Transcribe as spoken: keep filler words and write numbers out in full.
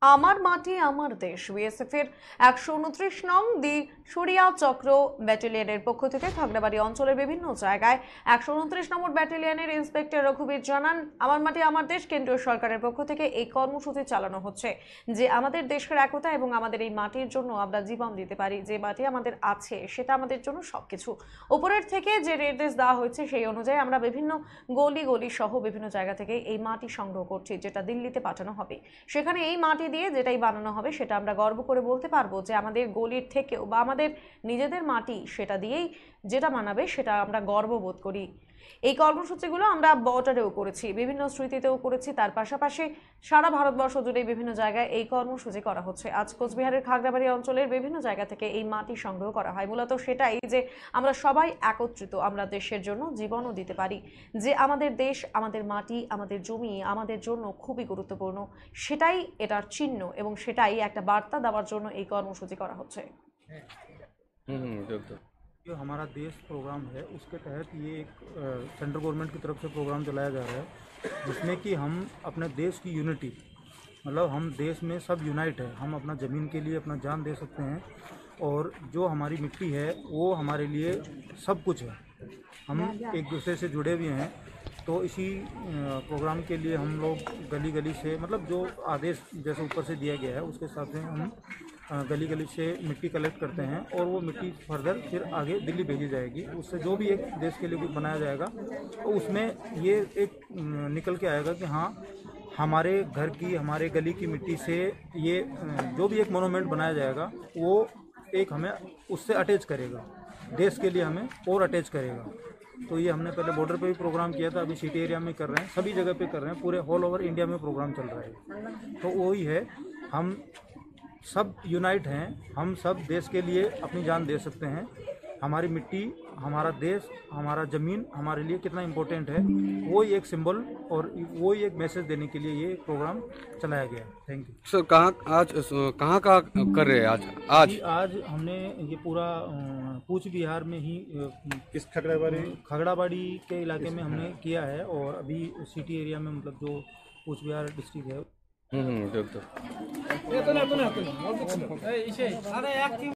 আমার মাটি আমার দেশ বিএসএফ এর একশো উনত্রিশ নং দি সুরিয়া চক্র ব্যাটালিয়নের পক্ষ থেকে খাগড়াবাড়ি অঞ্চলের বিভিন্ন জায়গায় একশো উনত্রিশ নম্বর ব্যাটালিয়নের ইন্সপেক্টর রঘুবীর জানান, আমার মাটি আমার দেশ কেন্দ্রীয় সরকারের পক্ষ থেকে এই কর্মসূচি চালানো হচ্ছে যে আমাদের দেশের একতা এবং আমাদের এই মাটির জন্য আমরা জীবন দিতে পারি। যে মাটি আমাদের আছে সেটা আমাদের জন্য সবকিছু। উপরের থেকে যে নির্দেশ দেওয়া হয়েছে সেই অনুযায়ী আমরা বিভিন্ন গলি গলি সহ বিভিন্ন জায়গা থেকে এই মাটি সংগ্রহ করছি, যেটা দিল্লিতে পাঠানো হবে। সেখানে এই মাটি দিয়ে যেটাই বানানো হবে সেটা আমরা গর্ব করে বলতে পারবো যে আমাদের গলির থেকেও বা আমাদের নিজেদের মাটি সেটা দিয়েই যেটা বানাবে সেটা আমরা গর্ববোধ করি। এই কর্মসূচিগুলো আমরা বর্ডারেও করেছি, বিভিন্ন স্মৃতিতেও করেছি, তার পাশাপাশি সারা ভারতবর্ষ জুড়ে বিভিন্ন জায়গায় এই কর্মসূচি করা হচ্ছে। আজ কোচবিহারের খাগড়াবাড়ি অঞ্চলের বিভিন্ন জায়গা থেকে এই মাটি সংগ্রহ করা হয়। মূলত সেটাই যে আমরা সবাই একত্রিত, আমরা দেশের জন্য জীবনও দিতে পারি। যে আমাদের দেশ, আমাদের মাটি, আমাদের জমি আমাদের জন্য খুবই গুরুত্বপূর্ণ, সেটাই এটার চিহ্ন এবং সেটাই একটা বার্তা দেওয়ার জন্য এই কর্মসূচি করা হচ্ছে। जो हमारा देश प्रोग्राम है उसके तहत ये एक सेंट्रल गवर्नमेंट की तरफ से प्रोग्राम चलाया जा रहा है, जिसमें कि हम अपने देश की यूनिटी, मतलब हम देश में सब यूनाइट है, हम अपना ज़मीन के लिए अपना जान दे सकते हैं और जो हमारी मिट्टी है वो हमारे लिए सब कुछ है। हम एक दूसरे से जुड़े हुए हैं, तो इसी प्रोग्राम के लिए हम लोग गली गली से, मतलब जो आदेश जैसे ऊपर से दिया गया है उसके हिसाब से हम गली गली से मिट्टी कलेक्ट करते हैं और वो मिट्टी फर्दर फिर आगे दिल्ली भेजी जाएगी। उससे जो भी एक देश के लिए कुछ बनाया जाएगा तो उसमें ये एक निकल के आएगा कि हाँ, हमारे घर की, हमारे गली की मिट्टी से ये जो भी एक मोनूमेंट बनाया जाएगा वो एक हमें उससे अटैच करेगा, देश के लिए हमें और अटैच करेगा। तो ये हमने पहले बॉर्डर पे भी प्रोग्राम किया था, अभी सिटी एरिया में कर रहे हैं, सभी जगह पे कर रहे हैं, पूरे ऑल ओवर इंडिया में प्रोग्राम चल रहा है। तो वही है, हम सब यूनाइट हैं, हम सब देश के लिए अपनी जान दे सकते हैं। हमारी मिट्टी, हमारा देश, हमारा ज़मीन हमारे लिए कितना इम्पोर्टेंट है, वो ही एक सिंबल और वो ही एक मैसेज देने के लिए ये प्रोग्राम चलाया गया है। Thank you sir. कहाँ आज कहाँ कहाँ कर रहे हैं आज आज आज हमने ये पूरा कूच बिहार में ही किस खगड़ाबाड़ी खगड़ाबाड़ी के इलाके में हमने किया है और अभी सिटी एरिया में, मतलब जो कूच बिहार डिस्ट्रिक्ट है। हम्म हम्म